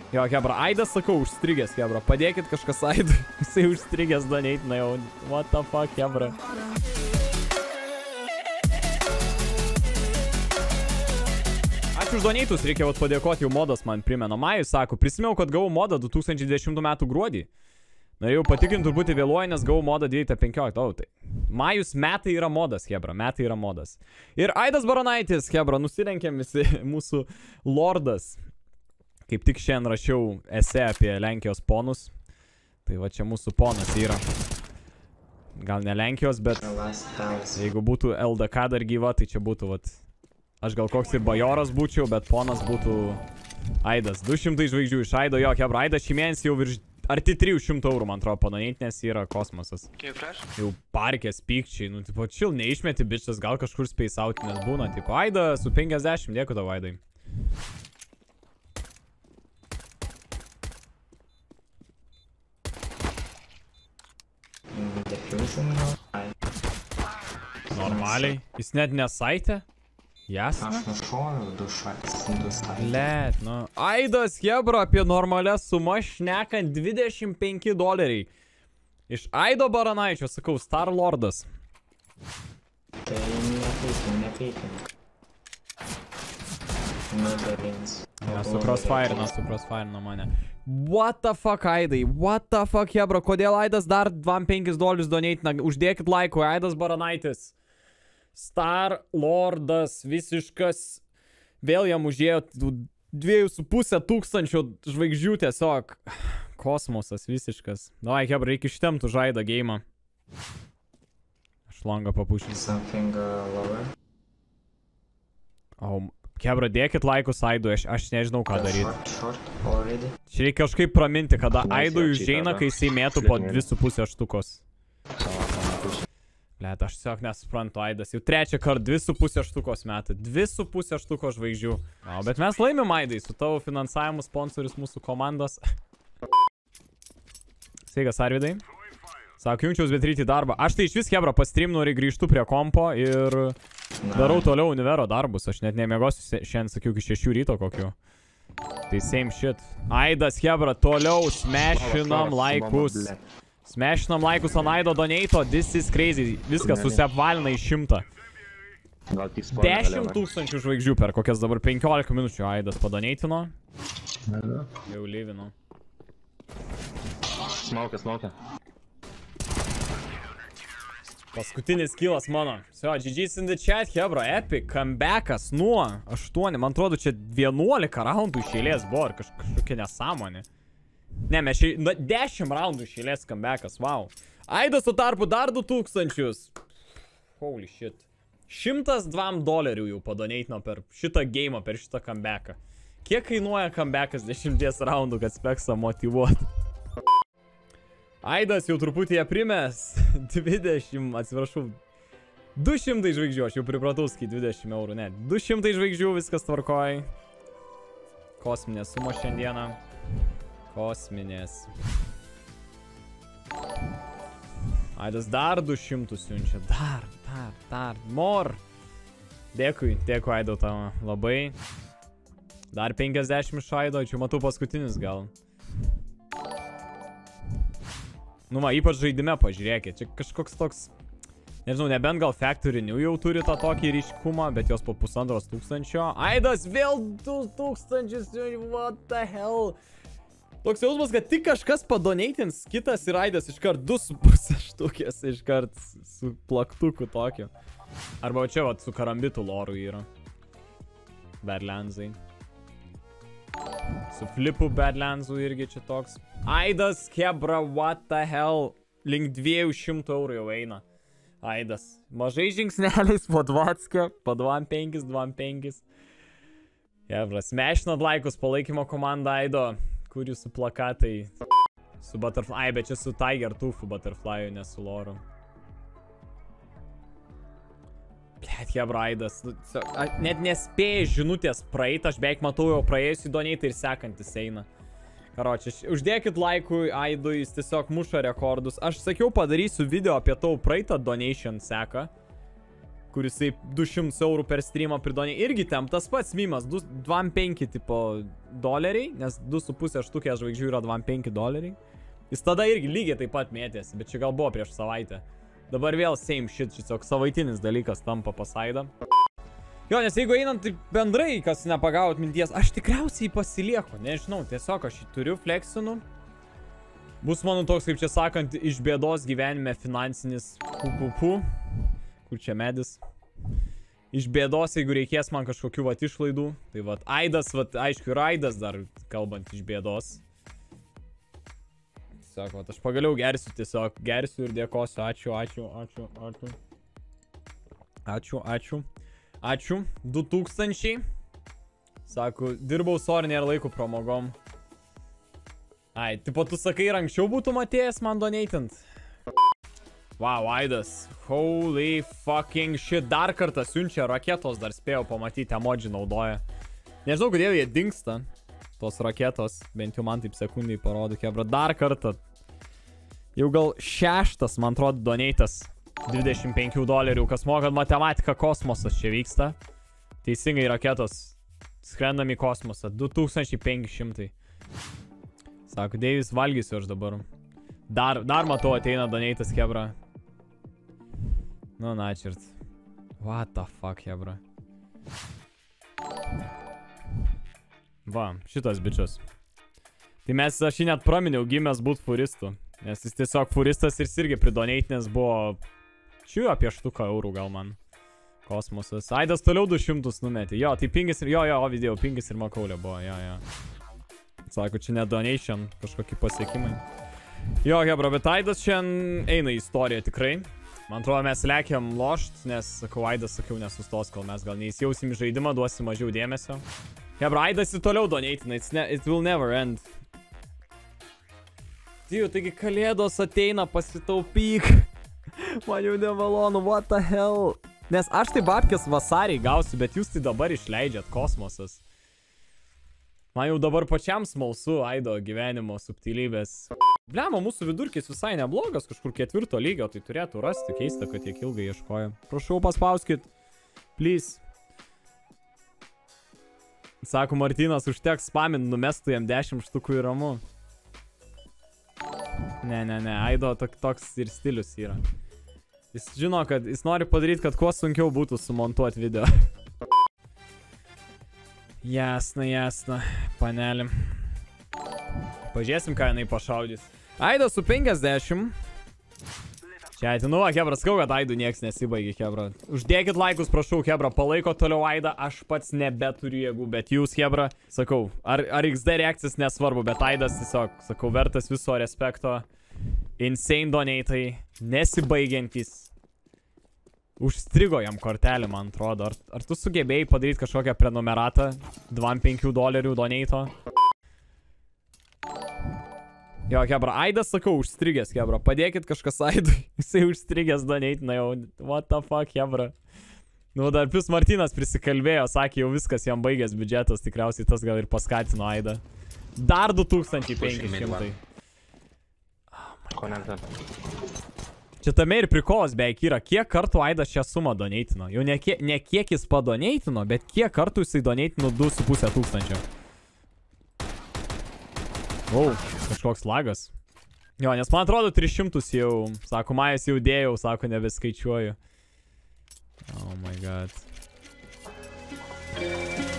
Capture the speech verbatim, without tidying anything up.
Jo, Hebra, Aidas, sakau, užstrigęs, Hebra. Padėkit kažkas Aidui. Jisai užstrigęs doneitina jau. What the fuck, Hebra. Ačiū už doneitus, reikia vat padėkoti, jau modas man primena. Majus sako, prisimėjau, kad gavau modą du tūkstančiai dvidešimtų metų gruodį. Norėjau patikinti, turbūt vėluoju, nes gavau modą dvyliktą penkioliktą. O, tai. Majus metai yra modas, Hebra, metai yra modas. Ir Aidas Baranaitis, Hebra, nusilenkėm visi mūsų lordas. Kaip tik šiandien rašiau esė apie Lenkijos ponus. Tai va čia mūsų ponas yra. Gal ne Lenkijos, bet jeigu būtų L D K dar gyva, tai čia būtų vat. Aš gal koks ir bajoras būčiau, bet ponas būtų Aidas. du šimtai žvaigždžių iš Aido, jo, Hebra. Aidas šį mėnesį jau virš arti trijų šimtų eurų, man atrodo, panoneit, nes yra kosmosas. Jau parkės, pykčiai, nu, tipo, chill, neišmeti bičias, gal kažkur space out, nes būna, tipo, Aida su penkiasdešimt, dėkui tau, Aidai. Normaliai. Jis net nesaitė? Jasna? Aš nušoviau du šimtus. Let, nu. Aidas, Hebra, apie normalias sumas šnekant dvidešimt penki doleriai. Iš Aido Baranaičio, sakau, Star Lordas. Tai nepeikim, nepeikim. Nudarins. Ja, su crossfire, su crossfire mane. What the fuck, Aidai? What the fuck, Hebra? Kodėl Aidas dar dvidešimt penkis dolerius doneitina? Uždėkit laikų, Aidas Baranaitis. Star Lordas, visiškas. Vėl jam užėjo dviejų su pusę tūkstančio žvaigždžių tiesiog. Kosmosas visiškas. Davai, Hebra, reikia ištemti už Aidą geimą. Aš langą papušinsiu. Something uh, lower. O, Hebra, dėkit laikus Aidui, aš, aš nežinau ką daryti. Short, short already. Čia reikia kažkaip praminti, kada Aidui užeina, kai jisai mėtų po dvi su pusę štukos. Let, aš tiesiog nesuprantu, Aidas. Jau trečią kartą dvi su pusė štukos metą. Dvi su pusė štukos žvaigždžių. O, bet mes laimim, Aidai, su tavo finansavimu sponsorius mūsų komandos. Sveikas, Arvidai. Sako, jungčiaus bet ryti darbą. Aš tai iš vis, Hebra, pastreaminu ir grįžtu prie kompo ir darau toliau univero darbus. Aš net nemiegosiu šiandien, sakiau, iki šešių ryto kokiu. Tai same shit. Aidas, Hebra, toliau smešinam laikus. Smešinam laikus ant Aido doneito. This is crazy. Viskas susiapvalina į šimtą. dešimt tūkstančių žvaigždžių per kokias dabar penkiolika minučių Aidas padoneitino. Jau lyvino. Smaukia, smaukia. Paskutinis killas mano. So, G G's in the chat, Hebra, epic, comebackas nuo aštuonių, man atrodo, čia vienuolika raundų iš eilės buvo, ar kaž, kažkokia nesąmonė. Ne, mes čia, nu, dešimt raundų iš eilės comebackas, wow. Aidas su tarpu dar du tūkstančius. Holy shit. šimtas dva dolerių jau padoneitino per šitą game'ą, per šitą comebacką. Kiek kainuoja comebackas dešimties raundų, kad speksą motyvuoti? Aidas jau truputį aprimęs. dvidešimt, atsiprašau. du šimtai žvaigždžių, aš jau pripratau skyti dvidešimt eurų, ne. du šimtai žvaigždžių, viskas tvarkoj. Kosminės sumos šiandieną. Kosminės. Aidas dar du šimtus siunčia. Dar, dar, dar. More. Dėkui, dėkui Aido tavo labai. Dar penkiasdešimt iš Aido, čia matau paskutinis gal. Nu va, ypač žaidime pažiūrėkit, čia kažkoks toks, nežinau, nebent gal Factory New jau turi tą tokį ryškumą, bet jos po pusantros tūkstančio. Aidas vėl du tūkstančius, what the hell. Toks jausmas, kad tik kažkas padoneitins, kitas ir Aidas iškart du su pusė štukės, iškart su plaktuku tokiu. Arba čia vat su karambitu loru yra. Badlandsai. Su flipu Badlandsų irgi čia toks. Aidas, Hebra, what the hell. Link dviejų šimtų eurų jau eina. Aidas. Mažai žingsneliais po dvatskio. Po dvidešimt penkis, dvidešimt penkis. Hebra, smešinat laikus palaikymo komandą Aido. Kur jūsų plakatai. Su Butterfly. Ai, bet čia su Tiger Tooth'u Butterfly'u, ne su Loru. Blet, Hebra, Aidas. Net nespėjai žinutės praeit, aš beveik matau jau praėjusį doneitą ir sekantis eina. Karočią, uždėkit laikui Aidui, jis tiesiog muša rekordus. Aš sakiau, padarysiu video apie tau praeitą donation seką. kur jisai du šimtus eurų per streamą pridonė. Irgi tem tas pats mimas, dvidešimt penki tipo doleriai, nes du su pusė štukės žvaigždžių yra dvidešimt penki doleriai. Jis tada irgi lygiai taip pat mėtėsi, bet čia gal buvo prieš savaitę. Dabar vėl same shit, tiesiog savaitinis dalykas tampa pasaidą. Jo, nes jeigu einant tai bendrai, kas nepagaut minties, aš tikriausiai pasilieku, nežinau, tiesiog aš jį turiu, flexinu. Bus mano toks, kaip čia sakant, iš bėdos gyvenime finansinis pu-pu-pu. Kur čia medis? Iš bėdos, jeigu reikės man kažkokių vat išlaidų. Tai vat Aidas, vat aišku, ir Aidas dar kalbant iš bėdos. Tiesiog, vat aš pagaliau gersiu, tiesiog gersiu ir dėkosiu. Ačiū, ačiū, ačiū, ačiū. Ačiū, ačiū. Ačiū. du tūkstančiai. Sako, dirbau sorry, nėra laiko pramogom. Ai, tipo tu sakai, ir anksčiau būtum atėjęs man donatint. Wow, Aidas. Holy fucking shit. Dar kartą siunčia raketos, dar spėjau pamatyti, emoji naudoja. Nežinau, kodėl jie dingsta. Tos raketos, bent jau man taip sekundai parodo, kebra. Dar kartą. Jau gal šeštas, man atrodo, donatas. dvidešimt penkių dolerių. Kas mokat matematiką, kosmosas čia vyksta. Teisingai raketos. Skrendam į kosmosą. du tūkstančiai penki šimtai. Sako, Deivis, valgysiu aš dabar. Dar, dar matau, ateina donatas, kebra. Nu, načirt. What the fuck, hebra. Va, šitas bičias. Tai mes, aš jį net praminiau, gimęs būt furistu. Nes jis tiesiog furistas ir irgi pridoneitinės buvo čiū apie štuką eurų gal man. Kosmosas. Aidas toliau du šimtus numetė. Jo, tai pingis ir, jo, jo, o video, pingis ir makaulė buvo, jo, jo. Sako, čia ne donation, kažkokie pasiekimai. Jo, hebra, bet Aidas šiandien eina į istoriją tikrai. Man atrodo, mes lekiam lošt, nes, sakau, Aidas, sakiau, nesustos, kol mes gal neįsijausim į žaidimą, duosim mažiau dėmesio. Hebra, Aidas į toliau donatina, ne, it will never end. Tijų, taigi kalėdos ateina, pasitaupyk. Man jau nemalonu, what the hell. Nes aš tai babkės vasarį gausiu, bet jūs tai dabar išleidžiat, kosmosas. Man jau dabar pačiam smalsu Aido gyvenimo subtilybės. Blema, mūsų vidurkis visai neblogas, kažkur ketvirto lygio, tai turėtų rasti. Keista, kad tiek ilgai ieškojo. Prašau, paspauskit. Please. Sako, Martynas, užteks spamint, numestų jam dešimt štukų į ramu. Ne, ne, ne, Aido toks ir stilius yra. Jis žino, kad jis nori padaryti, kad kuo sunkiau būtų sumontuoti video. Jasna, jasna, panelį. Pažiūrėsim, ką jinai pašaudys. Aidas su penkiasdešimt. Čia atinu, kebra, skau, kad Aidų nieks nesibaigė, kebra. Uždėkit laikus, prašau, kebra, palaiko toliau Aidą. Aš pats nebeturiu jėgų, bet jūs, kebra, sakau, ar, ar X D reakcijas nesvarbu, bet Aidas tiesiog, sakau, vertas viso respekto. Insane donatai, nesibaigiantys. Užstrigo jam kortelį, man atrodo. Ar, ar tu sugebėjai padaryti kažkokią prenumeratą dvidešimt penkių dolerių donato? Jo, kebra, Aidas, sakau, užstrigęs, kebra. Padėkit kažkas Aidui. Jisai užstrigęs donatina jau. What the fuck, kebra. Nu, dar plus Martynas prisikalbėjo, sakė, jau viskas jam baigęs biudžetas. Tikriausiai tas gal ir paskatino Aidą. Dar du tūkstančiai penki šimtai. Čia tame ir prikolas beveik yra. Kiek kartų Aidas šią sumą donatino? Jau ne kiek, ne kiek jis padonatino, bet kiek kartų jisai donatino du su pusė tūkstančio. Wow, kažkoks lagas. Jo, nes man atrodo tris šimtus jau, sako, Majas jau dėjau, sako, nebeskaičiuoju. Oh my god.